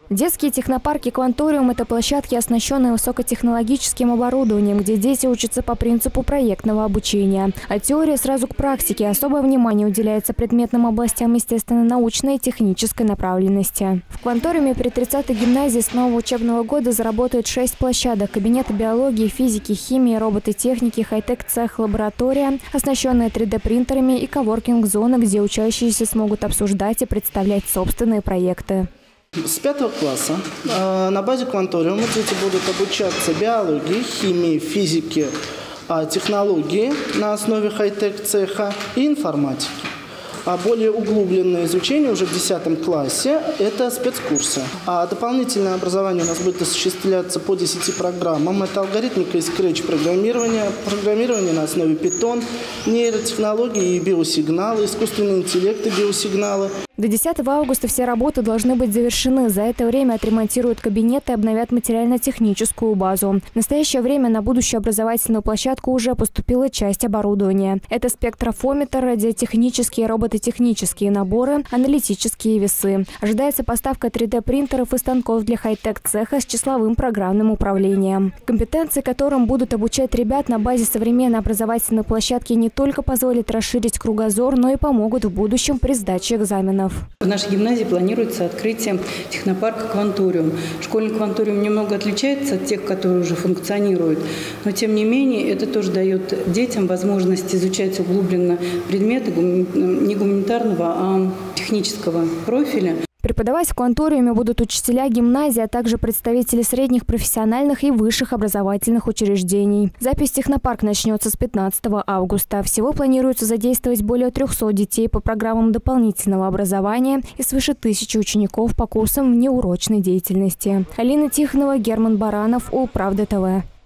Детские технопарки «Кванториум» – это площадки, оснащенные высокотехнологическим оборудованием, где дети учатся по принципу проектного обучения. От теории сразу к практике. Особое внимание уделяется предметным областям естественно-научной и технической направленности. В «Кванториуме» при 30-й гимназии с нового учебного года заработают 6 площадок: кабинеты биологии, физики, химии, робототехники, хай-тек-цех, лаборатория, оснащенная 3D-принтерами и коворкинг-зона, где учащиеся смогут обсуждать и представлять собственные проекты. С 5 класса на базе «Кванториума» дети будут обучаться биологии, химии, физике, технологии на основе хай-тек-цеха и информатики. А более углубленное изучение уже в 10 классе – это спецкурсы. А дополнительное образование у нас будет осуществляться по 10 программам. Это алгоритмика и скретч-программирование, программирование на основе Python, нейротехнологии и биосигналы, искусственный интеллект и биосигналы. До 10 августа все работы должны быть завершены. За это время отремонтируют кабинеты и обновят материально-техническую базу. В настоящее время на будущую образовательную площадку уже поступила часть оборудования. Это спектрофометр, радиотехнические и робототехнические наборы, аналитические весы. Ожидается поставка 3D-принтеров и станков для хай-тек-цеха с числовым программным управлением. Компетенции, которым будут обучать ребят на базе современной образовательной площадки, не только позволят расширить кругозор, но и помогут в будущем при сдаче экзаменов. В нашей гимназии планируется открытие технопарка «Кванториум». Школьный «Кванториум» немного отличается от тех, которые уже функционируют, но тем не менее это тоже дает детям возможность изучать углубленно предметы не гуманитарного, а технического профиля. Преподавать в «Кванториуме» будут учителя гимназии, а также представители средних профессиональных и высших образовательных учреждений. Запись в технопарк начнется с 15 августа. Всего планируется задействовать более 300 детей по программам дополнительного образования и свыше 1000 учеников по курсам внеурочной деятельности. Алина Тихонова, Герман Баранов, Улправда ТВ.